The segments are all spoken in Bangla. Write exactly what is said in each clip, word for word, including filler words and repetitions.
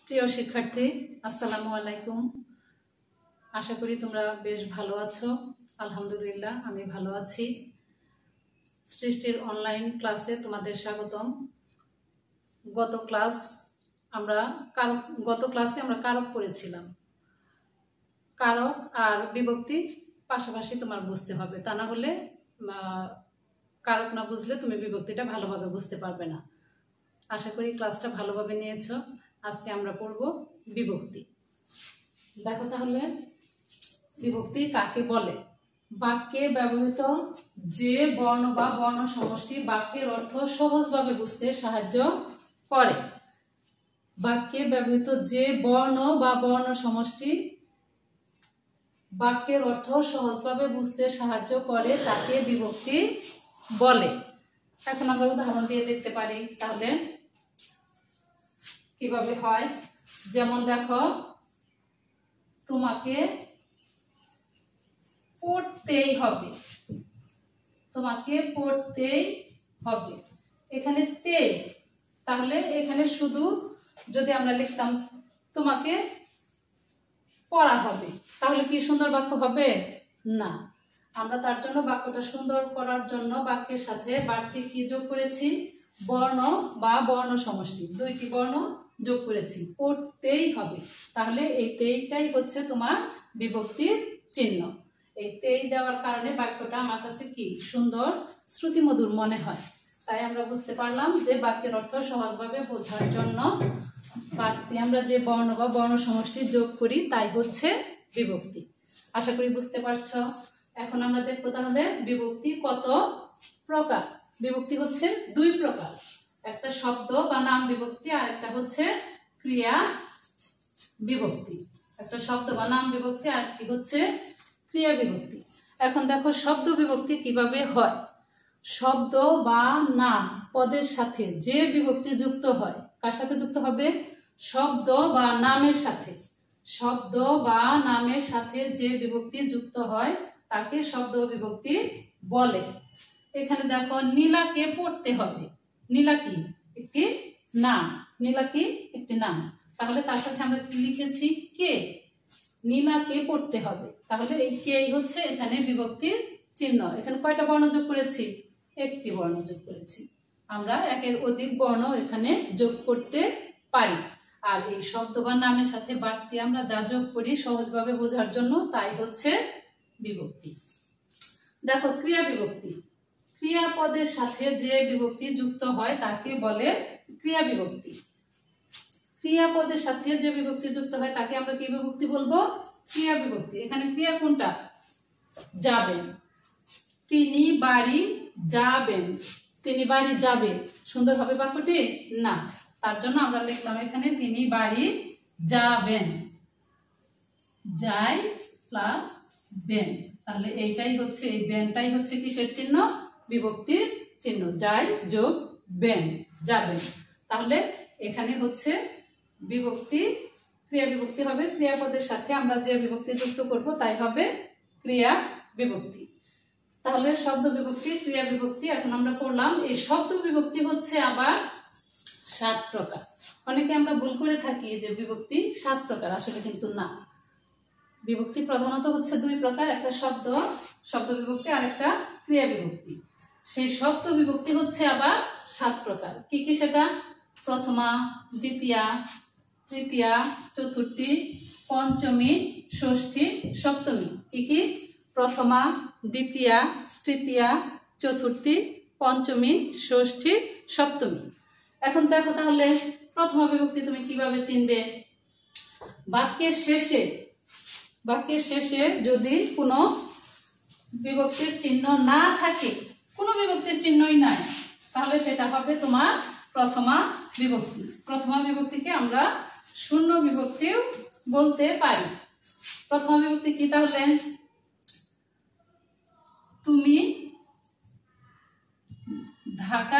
প্রিয় শিক্ষার্থী, আসসালামু আলাইকুম। আশা করি তোমরা বেশ ভালো আছো। আলহামদুলিল্লাহ, আমি ভালো আছি। সৃষ্টির অনলাইন ক্লাসে তোমাদের স্বাগতম। গত ক্লাস আমরা কারক গত ক্লাসে আমরা কারক পড়েছিলাম। কারক আর বিভক্তি পাশাপাশি তোমার বুঝতে হবে, তা না হলে কারক না বুঝলে তুমি বিভক্তিটা ভালোভাবে বুঝতে পারবে না। আশা করি ক্লাসটা ভালোভাবে নিয়েছো। আজকে আমরা পড়ব বিভক্তি। দেখো তাহলে বিভক্তি কাকে বলে। বাক্যে ব্যবহৃত যে বর্ণ বা বর্ণ সমষ্টি বাক্যের অর্থ সহজভাবে বুঝতে সাহায্য করে। বাক্যে ব্যবহৃত যে বর্ণ বা বর্ণ সমষ্টি বাক্যের অর্থ সহজভাবে বুঝতে সাহায্য করে তাকে বিভক্তি বলে। এখন আমরা উদাহরণ দিয়ে দেখতে পারি তাহলে কিভাবে হয়। যেমন দেখো, তোমাকে পড়তেই হবে, তোমাকে পড়তেই হবে। এখানে তে, তাহলে এখানে শুধু যদি আমরা লিখতাম তোমাকে পড়া হবে, তাহলে কি সুন্দর বাক্য হবে? না। আমরা তার জন্য বাক্যটা সুন্দর করার জন্য বাক্যের সাথে বাড়তি কি যোগ করেছি? বর্ণ বা বর্ণ সমষ্টি, দুইটি বর্ণ যোগ করেছি। পড়তেই হবে, তাহলে এই তেইটাই হচ্ছে তোমার বিভক্তির চিহ্ন। এই তেই দেওয়ার কারণে বাক্যটা আমার কাছে কি সুন্দর, শ্রুতিমধুর মনে হয়। তাই আমরা বুঝতে পারলাম যে বাক্যের অর্থ সহজভাবে বোঝার জন্য বাক্যে আমরা যে বর্ণ বা বর্ণ সমষ্টি যোগ করি তাই হচ্ছে বিভক্তি। আশা করি বুঝতে পারছো। এখন আমরা দেখবো তাহলে বিভক্তি কত প্রকার। বিভক্তি হচ্ছে দুই প্রকার, একটা শব্দ বা নাম বিভক্তি আর একটা হচ্ছে ক্রিয়া বিভক্তি। একটা শব্দ বা নাম বিভক্তি আর কি হচ্ছে ক্রিয়া বিভক্তি। এখন দেখো শব্দ বিভক্তি কিভাবে হয়। শব্দ বা নাম পদের সাথে যে বিভক্তি যুক্ত হয়, কার সাথে যুক্ত হবে? শব্দ বা নামের সাথে। শব্দ বা নামের সাথে যে বিভক্তি যুক্ত হয় তাকে শব্দ বিভক্তি বলে। এখানে দেখো, নীলাকে পড়তে হবে। নীলা কি? একটি নাম। নীলা কি? একটি নাম। তাহলে তার সাথে আমরা কি লিখেছি? কে। নীলাকে পড়তে হবে, তাহলে এই কে হচ্ছে এখানে বিভক্তির চিহ্ন। এখানে কয়টা বর্ণ যোগ করেছি? একটি বর্ণ যোগ করেছি। আমরা একের অধিক বর্ণ এখানে যোগ করতে পারি। আর এই শব্দ বা নামের সাথে বাড়তি আমরা যা যোগ করি সহজভাবে বোঝার জন্য তাই হচ্ছে বিভক্তি। দেখো ক্রিয়া বিভক্তি। ক্রিয়াপদের সাথে যে বিভক্তি যুক্ত হয় তাকে বলে ক্রিয়া বিভক্তি। ক্রিয়াপদের সাথে যে বিভক্তি যুক্ত হয় তাকে আমরা কি বিভক্তি বলবো? ক্রিয়া বিভক্তি। এখানে ক্রিয়া কোনটা? যাবেন। তিনি বাড়ি যাবেন। তিনি বাড়ি যাবে, সুন্দর হবে বাক্যটি? না। তার জন্য আমরা লিখলাম এখানে তিনি বাড়ি যাবেন। যাই প্লাস বেন, তাহলে এইটাই হচ্ছে, এই বেনটাই হচ্ছে কিসের চিহ্ন? বিভক্তির চিহ্ন। যাই যোগ বেন, যাবেন। তাহলে এখানে হচ্ছে বিভক্তি, ক্রিয়া বিভক্তি হবে। ক্রিয়াপদের সাথে আমরা যে বিভক্তি যুক্ত করব তাই হবে ক্রিয়া বিভক্তি। তাহলে শব্দ বিভক্তি, ক্রিয়া বিভক্তি এখন আমরা পড়লাম। এই শব্দ বিভক্তি হচ্ছে আবার সাত প্রকার। অনেকে আমরা ভুল করে থাকি যে বিভক্তি সাত প্রকার, আসলে কিন্তু না। বিভক্তি প্রধানত হচ্ছে দুই প্রকার, একটা শব্দ শব্দ বিভক্তি আর একটা ক্রিয়া বিভক্তি। সেই শব্দ বিভক্তি হচ্ছে আবার সাত প্রকার। কি কি সেটা? প্রথমা, দ্বিতীয়া, তৃতীয়া, চতুর্থী, পঞ্চমী, ষষ্ঠী, সপ্তমী। কি কি? প্রথমা, দ্বিতীয়া, তৃতীয়া, চতুর্থী, পঞ্চমী, ষষ্ঠী, সপ্তমী। এখন দেখো তাহলে প্রথমা বিভক্তি তুমি কিভাবে চিনবে? বাক্যের শেষে বাক্যের শেষে যদি কোনো বিভক্তির চিহ্ন না থাকে, কোনো বিভক্তির চিহ্নই নাই, তাহলে সেটা হবে তোমার প্রথমা বিভক্তি। প্রথমা বিভক্তিকে আমরা শূন্য বিভক্তিও বলতে পারি। প্রথমা বিভক্তি কি তাহলে? তুমি ঢাকা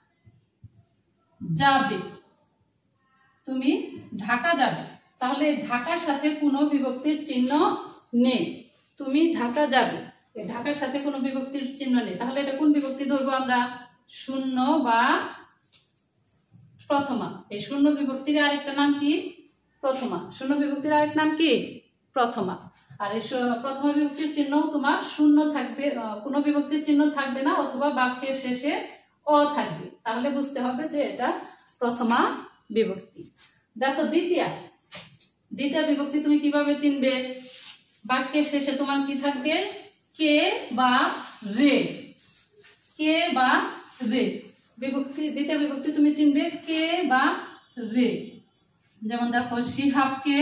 যাবে। তুমি ঢাকা যাবে, তাহলে ঢাকার সাথে কোনো বিভক্তির চিহ্ন নেই। তুমি ঢাকা যাবে, ঢাকার সাথে কোনো বিভক্তির চিহ্ন নেই, তাহলে এটা কোন বিভক্তি ধরবো আমরা? শূন্য বা প্রথমা। এই শূন্য বিভক্তির আরেকটা নাম কি? প্রথমা। শূন্য বিভক্তির আরেক নাম কি? প্রথমা। আর এই প্রথমা বিভক্তির চিহ্ন তোমার শূন্য থাকবে, কোনো বিভক্তির চিহ্ন থাকবে না, অথবা বাক্যের শেষে অ থাকবে, তাহলে বুঝতে হবে যে এটা প্রথমা বিভক্তি। দেখো দ্বিতীয়া, দ্বিতীয় বিভক্তি তুমি কিভাবে চিনবে? বাক্যের শেষে তোমার কি থাকবে? কে বা রে, কে বা রে বিভক্তি, দ্বিতীয় বিভক্তি তুমি চিনবে কে বা রে। যেমন দেখো শিহাবকে,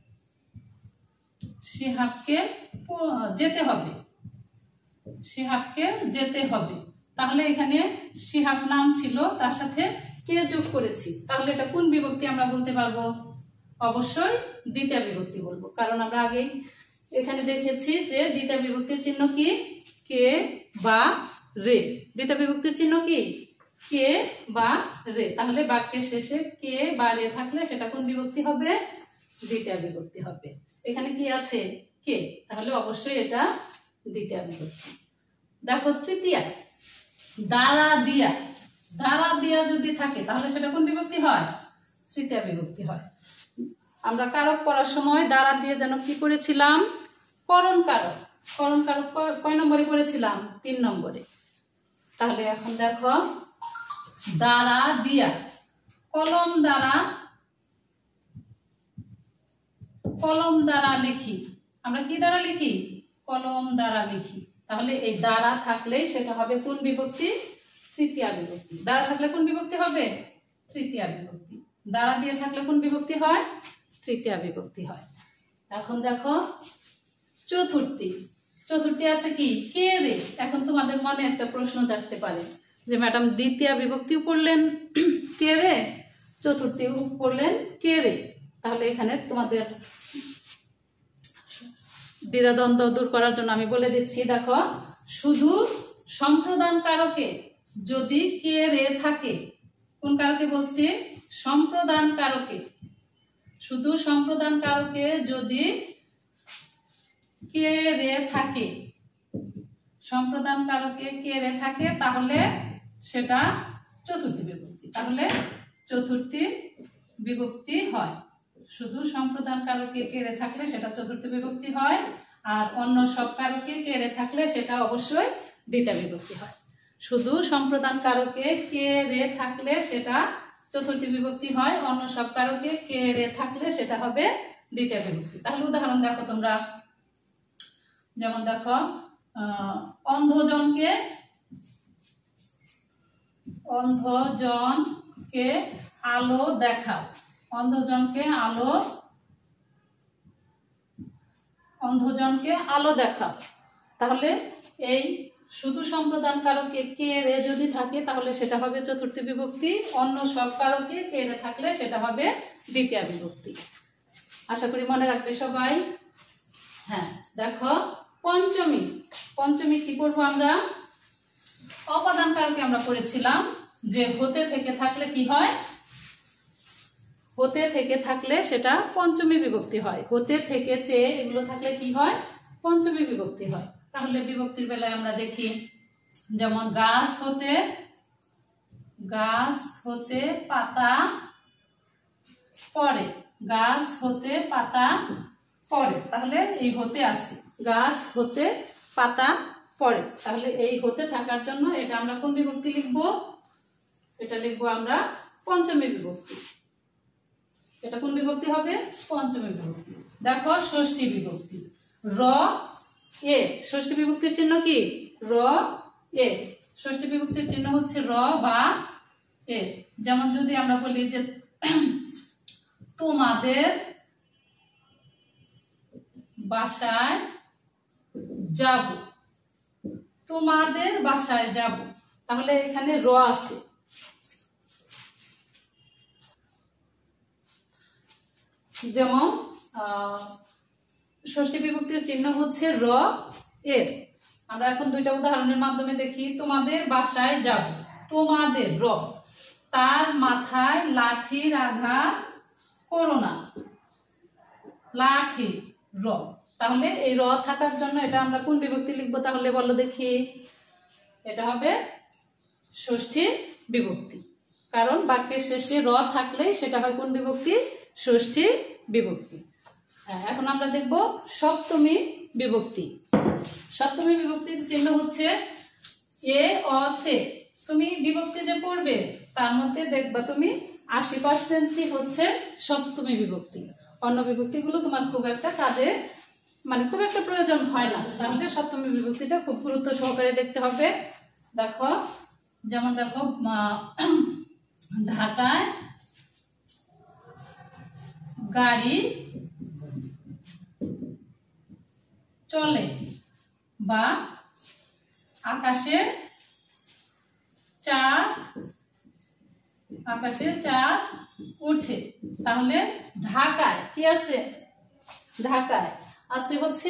শিহাবকে যেতে হবে, শিহাবকে যেতে হবে, তাহলে এখানে শিহাব নাম ছিল, তার সাথে কে যোগ করেছি, তাহলে এটা কোন বিভক্তি আমরা বলতে পারবো? অবশ্যই দ্বিতীয় বিভক্তি বলবো, কারণ আমরা আগেই এখানে দেখেছি যে দ্বিতীয় বিভক্তির চিহ্ন কি? কে বা রে। দ্বিতীয় বিভক্তির চিহ্ন কি? কে বা রে। তাহলে বাক্যের শেষে কে বা রে থাকলে সেটা কোন বিভক্তি হবে? দ্বিতীয় বিভক্তি হবে। এখানে কি আছে? কে, তাহলে অবশ্যই এটা দ্বিতীয় বিভক্তি। দেখো তৃতীয়া, দ্বারা দিয়া, দ্বারা দিয়া যদি থাকে তাহলে সেটা কোন বিভক্তি হয়? তৃতীয় বিভক্তি হয়। আমরা কারক পড়ার সময় দ্বারা দিয়ে যেন কি পড়েছিলাম? করণ কারক। করণ কারক কয় নম্বরে পড়েছিলাম? তিন নম্বরে। তাহলে এখন দেখো দ্বারা দিয়া, কলম দ্বারা, কলম দ্বারা লিখি, আমরা কি দ্বারা লিখি? কলম দ্বারা লিখি। তাহলে এই দ্বারা থাকলেই সেটা হবে কোন বিভক্তি? তৃতীয় বিভক্তি। দ্বারা থাকলে কোন বিভক্তি হবে? তৃতীয় বিভক্তি। দ্বারা দিয়ে থাকলে কোন বিভক্তি হয়? তৃতীয় বিভক্তি হয়। এখন দেখো চতুর্থী, চতুর্থী আছে কি? কে রে। এখন তোমাদের মনে একটা প্রশ্ন জাগতে পারে যে ম্যাডাম দ্বিতীয় বিভক্তিও পড়লেন কে রে, চতুর্থীও পড়লেন কে রে, তাহলে এখানে তোমাদের দ্বিধাদ্বন্দ্ব দূর করার জন্য আমি বলে দিচ্ছি। দেখো শুধু সম্প্রদান কারকে যদি কে রে থাকে, কোন কারকে বলছি? সম্প্রদান কারকে। শুধু সম্প্রদান কারকে যদি কে রে থাকে, সম্প্রদান কারকে কে রে থাকে, তাহলে সেটা চতুর্থী বিভক্তি। তাহলে চতুর্থী বিভক্তি হয়। শুধু সম্প্রদান কারকে কে রে থাকলে সেটা চতুর্থী বিভক্তি হয়, আর অন্য সব কারকে কে রে থাকলে সেটা অবশ্যই দ্বিতীয় বিভক্তি হয়। শুধু সম্প্রদান কারকে কে রে থাকলে সেটা চতুর্থী বিভক্তি হয়, অন্য সব কারকে কে রে থাকলে সেটা হবে দ্বিতীয় বিভক্তি। তাহলে উদাহরণ দেখো তোমরা, যেমন দেখো আহ অন্ধজনকে, অন্ধজনকে আলো দেখাও, অন্ধজনকে আলো, অন্ধজনকে আলো দেখাও। তাহলে এই শুধু সম্প্রদান কারকে কে রে যদি থাকে তাহলে সেটা হবে চতুর্থী বিভক্তি, অন্য সব কারকে কে রে থাকলে সেটা হবে দ্বিতীয় বিভক্তি। আশা করি মনে রাখবে সবাই। হ্যাঁ দেখো পঞ্চমী, পঞ্চমী কি করবো আমরা? অপাদান কারকে আমরা পড়েছিলাম যে হতে থেকে থাকলে কি হয়? হতে থেকে থাকলে সেটা পঞ্চমী বিভক্তি হয়। হতে থেকে চেয়ে এগুলো থাকলে কি হয়? পঞ্চমী বিভক্তি হয়। তাহলে বিভক্তির বেলায় আমরা দেখি, যেমন গাছ হতে, গাছ হতে পাতা পড়ে, গাছ হতে পাতা পড়ে, তাহলে এই হতে আসছে, গাছ হতে পাতা পড়ে। তাহলে এই হতে থাকার জন্য এটা আমরা কোন বিভক্তি লিখবো? এটা লিখবো আমরা পঞ্চমী বিভক্তি। এটা কোন বিভক্তি হবে? পঞ্চমী বিভক্তি। দেখো ষষ্ঠী বিভক্তি, র এ, ষষ্ঠী বিভক্তির চিহ্ন কি? র এ। ষষ্ঠী বিভক্তির চিহ্ন হচ্ছে র বা এ। যেমন যদি আমরা বলি যে তোমাদের বাসায় যাব, তোমাদের বাসায় যাব, তাহলে এখানে র আছে। যেমন ষষ্ঠী বিভক্তির চিহ্ন হচ্ছে র এর। আমরা এখন দুইটা উদাহরণের মাধ্যমে দেখি। তোমাদের বাসায় যাব, তোমাদের র, তার মাথায় লাঠির আঘাত করো না, লাঠি র। তাহলে এই র থাকার জন্য এটা আমরা কোন বিভক্তি লিখবো? তাহলে বলো দেখি। এটা হবে ষষ্ঠী বিভক্তি, কারণ বাক্যের শেষে র থাকলে সেটা হয় কোন বিভক্তি? ষষ্ঠী বিভক্তি। হ্যাঁ, এখন আমরা দেখব সপ্তমী বিভক্তি। সপ্তমী বিভক্তির চিহ্ন হচ্ছে এ অ তে। তুমি বিভক্তি যে পড়বে তার মধ্যে দেখবা তুমি আশি পার্সেন্টই হচ্ছে সপ্তমী বিভক্তি। অন্য বিভক্তিগুলো তোমার খুব একটা কাজে মানে খুব একটা প্রয়োজন হয় না। তাহলে সপ্তমী বিভক্তিটা খুব গুরুত্ব সহকারে দেখতে হবে। দেখো, যেমন দেখো ঢাকায় গাড়ি চলে বা আকাশে চাঁদ আকাশে চাঁদ উঠে। তাহলে ঢাকায় কি আছে? ঢাকায় আছে হচ্ছে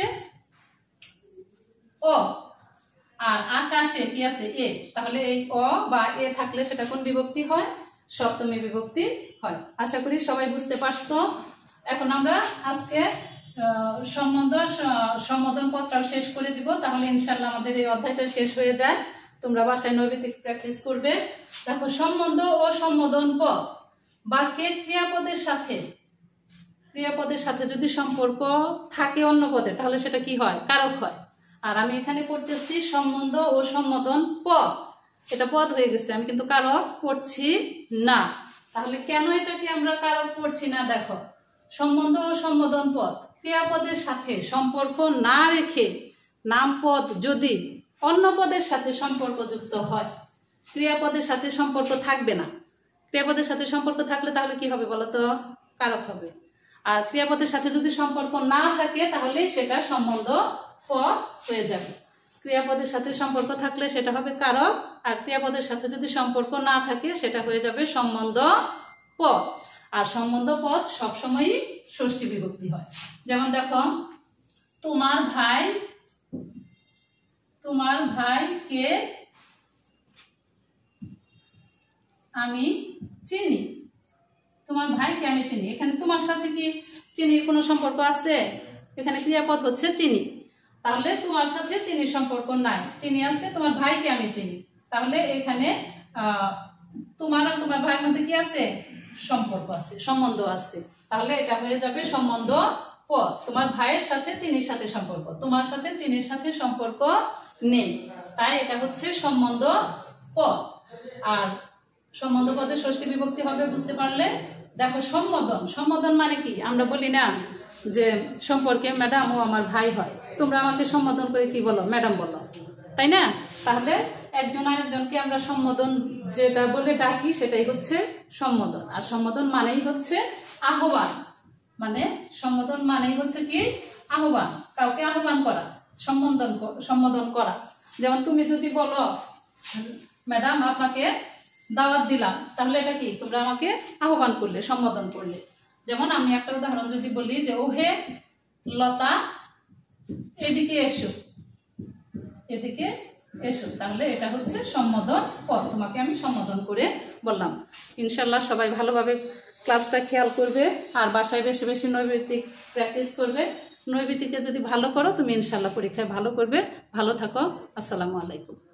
অ, আর আকাশে কি আছে? এ। তাহলে এই অ বা এ থাকলে সেটা কোন বিভক্তি হয়? সপ্তমী বিভক্তি হয়। আশা করি সবাই বুঝতে পারছো। এখন আমরা আজকে সম্বন্ধ সম্বোধন পদটাও শেষ করে দিব। তাহলে ইনশাল্লাহ আমাদের এই অধ্যায়টা শেষ হয়ে যায়। তোমরা বাসায় নৈবেদিক প্র্যাকটিস করবে। দেখো, সম্বন্ধ ও সম্বোধন পদ বাক্যে ক্রিয়াপদের সাথে ক্রিয়াপদের সাথে যদি সম্পর্ক থাকে অন্য পদের, তাহলে সেটা কি হয়? কারক হয়। আর আমি এখানে পড়তেছি সম্বন্ধ ও সম্বোধন পদ। এটা পদ হয়ে গেছে, আমি কিন্তু কারক পড়ছি না। তাহলে কেন এটাকে আমরা কারক পড়ছি না? দেখো, সম্বন্ধ ও সম্বোধন পদ ক্রিয়াপদের সাথে সম্পর্ক না রেখে নামপদ যদি অন্য পদের সাথে সম্পর্কযুক্ত হয়, ক্রিয়াপদের সাথে সম্পর্ক থাকবে না। ক্রিয়াপদের সাথে সম্পর্ক থাকলে তাহলে কি হবে বলতো? কারক হবে। আর ক্রিয়াপদের সাথে যদি সম্পর্ক না থাকে তাহলে সেটা সম্বন্ধ পদ হয়ে যাবে। ক্রিয়াপদের সাথে সম্পর্ক থাকলে সেটা হবে কারক, আর ক্রিয়াপদের সাথে যদি সম্পর্ক না থাকে সেটা হয়ে যাবে সম্বন্ধ পদ। আর সম্বন্ধ পদ সবসময়ই ষষ্ঠী বিভক্তি হয়। যেমন দেখো, তোমার ভাই তোমার ভাইকে আমি চিনি। তোমার ভাইকে আমি চিনি। এখানে তোমার সাথে কি চিনির কোনো সম্পর্ক আছে? এখানে ক্রিয়াপদ হচ্ছে চিনি। তাহলে তোমার সাথে চিনির সম্পর্ক নাই, চিনি আছে। তোমার ভাইকে আমি চিনি। তাহলে এখানে আহ তোমার আর তোমার ভাইয়ের মধ্যে কি আছে? সম্পর্ক আছে, সম্বন্ধ আছে। তাহলে এটা হয়ে যাবে সম্বন্ধ পদ। তোমার ভাইয়ের সাথে চিনির সাথে সম্পর্ক, তোমার সাথে চিনির সাথে সম্পর্ক নেই, তাই এটা হচ্ছে সম্বন্ধ পদ। আর সম্বন্ধ পদে ষষ্ঠী বিভক্তি হবে, বুঝতে পারলে? দেখো, সম্বোধন। সম্বোধন মানে কি? আমরা বলি না যে সম্পর্কে ম্যাডাম ও আমার ভাই হয়, তোমরা আমাকে সম্বোধন করে কি বলো? ম্যাডাম বলো, তাই না? তাহলে একজন আরেকজনকে আমরা সম্বোধন যেটা বলে ডাকি সেটাই হচ্ছে সম্বোধন। আর সম্বোধন মানেই হচ্ছে আহ্বান। মানে সম্বোধন মানেই হচ্ছে কি? আহ্বান, কাউকে আহ্বান করা, সম্বোধন সম্বোধন করা। যেমন তুমি যদি বলো ম্যাডাম আপনাকে দাওয়াত দিলাম, তাহলে এটা কি? তোমরা আমাকে আহ্বান করলে, সম্বোধন করলে। যেমন আমি একটা উদাহরণ যদি বলি যে ওহে লতা এদিকে এসো, এদিকে এসো, তাহলে এটা হচ্ছে সম্বোধন পদ। তোমাকে আমি সম্বোধন করে বললাম। ইনশাল্লাহ সবাই ভালোভাবে ক্লাসটা খেয়াল করবে আর বাসায় বেশি বেশি নৈবেদিক প্র্যাকটিস করবে। নৈবেদিকে যদি ভালো করো তুমি ইনশাল্লাহ পরীক্ষায় ভালো করবে। ভালো থাকো। আসসালামু আলাইকুম।